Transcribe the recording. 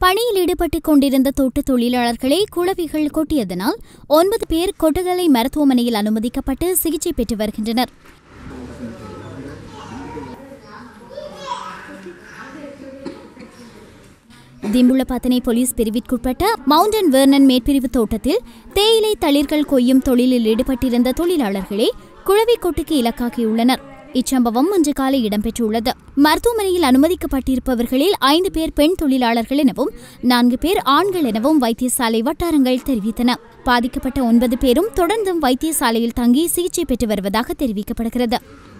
பணியில் ஈடுபட்டுக் கொண்டிருந்த தோட்ட தொழிலாளர்களை குளவிகள் கொட்டியதனால் 9 பேர் கொட்டகலை மருத்துவமனையில் அனுமதிக்கப்பட்டு சிகிச்சை பெற்று வருகின்றனர். திம்புள்ளபாத்தனை போலீஸ் பிரிவிற்குட்பட்ட மவுண்டன் வெர்னன் மேற்பிரிவு தோட்டத்தில் தேயிலை தளிர்கள் கொய்யும் தொழிலில் ஈடுபட்டிருந்த தொழிலாளர்களே குளவி கொட்டுக்கு இலக்காகியுள்ளனர். இச்சம்பவம் இன்று காலை இடம்பெற்றுள்ளது. மருத்துவமனையில் அனுமதிக்கப்பட்டிருப்பவர்களில் 5 பேர் பெண் தொழிலாளர்கள் எனவும் 4 பேர் ஆண்கள் எனவும் வைத்தியசாலை வட்டாரங்கள் தெரிவித்தன. பாதிக்கப்பட்ட 9 பேரும் தொடர்ந்தும் வைத்தியசாலையில் தங்கி சிகிச்சை பெற்று வருவதாக தெரிவிக்கப்படுகிறது.